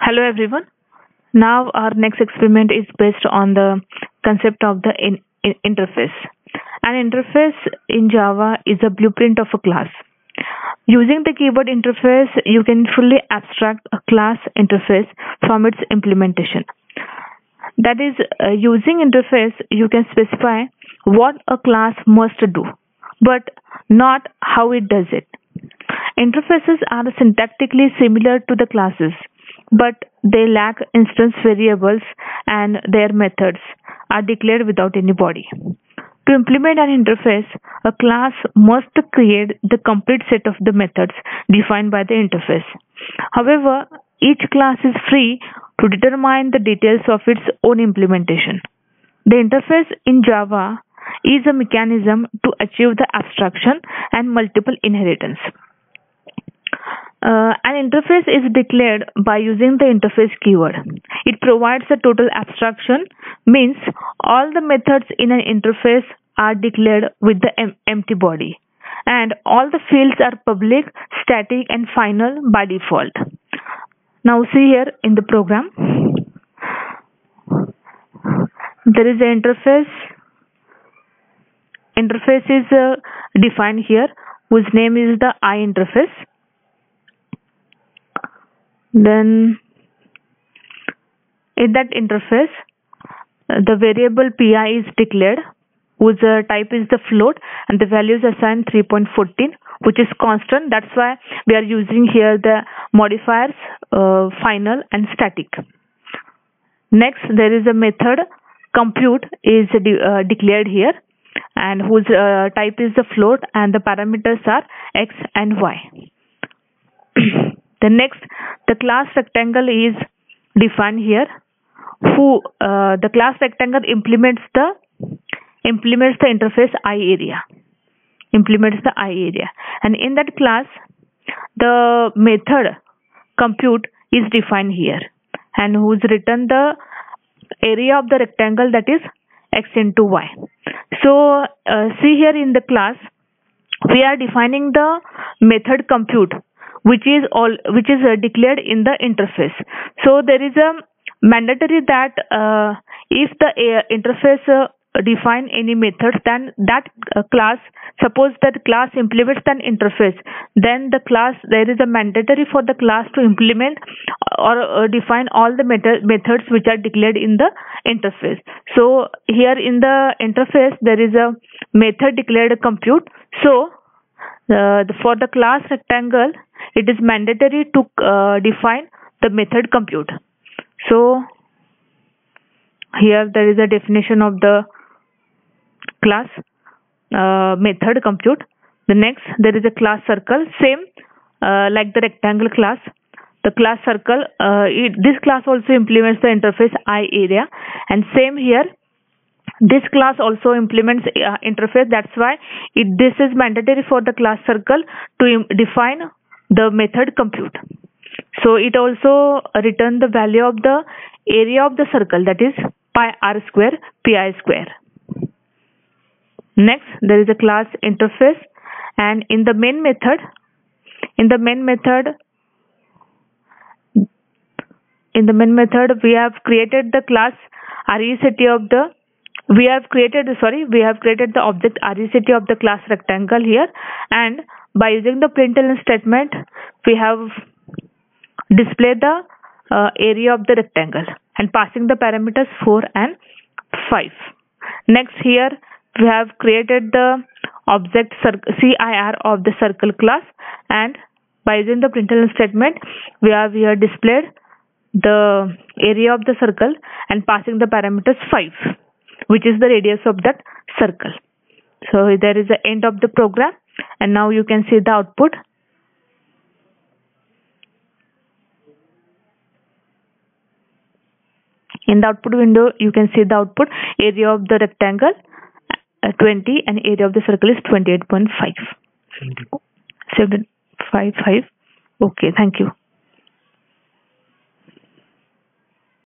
Hello everyone. Now our next experiment is based on the concept of the interface. An interface in Java is a blueprint of a class. Using the keyword interface, you can fully abstract a class interface from its implementation. That is, using interface, you can specify what a class must do, but not how it does it. Interfaces are syntactically similar to the classes, but they lack instance variables and their methods are declared without any body. To implement an interface, a class must create the complete set of the methods defined by the interface. However, each class is free to determine the details of its own implementation. The interface in Java is a mechanism to achieve the abstraction and multiple inheritance. An interface is declared by using the interface keyword. It provides a total abstraction, means all the methods in an interface are declared with the empty body, and all the fields are public, static, and final by default. Now see here in the program, there is an interface. Interface is defined here, whose name is the iInterface. Then in that interface, the variable pi is declared, whose type is the float, and the value is assigned 3.14, which is constant. That's why we are using here the modifiers final and static. Next, there is a method compute is declared here, and whose type is the float, and the parameters are x and y. The next, the class rectangle is defined here, who the class rectangle implements the interface iArea. Implements the iArea, and in that class, the method compute is defined here, and who's return the area of the rectangle, that is x into y. So see here in the class, we are defining the method compute, which is declared in the interface. So there is a mandatory that if the interface define any methods, then that class, suppose that class implements an interface, then the class, there is a mandatory for the class to implement or define all the methods which are declared in the interface. So here in the interface, there is a method declared compute. So for the class rectangle, it is mandatory to define the method compute. So here there is a definition of the class method compute. The next, there is a class circle, same like the rectangle class. The class circle, this class also implements the interface iArea, and same here, this class also implements interface. That's why this is mandatory for the class circle to define the method compute. So it also return the value of the area of the circle, that is pi r square pi square. Next, there is a class interface, and in the main method, we have created the class RECT of the we have created the object RECT of the class rectangle here, and by using the println statement, we have displayed the area of the rectangle and passing the parameters 4 and 5. Next, here we have created the object CIR of the circle class, and by using the println statement, we have here displayed the area of the circle and passing the parameters 5, which is the radius of that circle. So there is the end of the program, and now you can see the output. In the output window, you can see the output area of the rectangle 20 and area of the circle is 28.5. 755. Okay, thank you.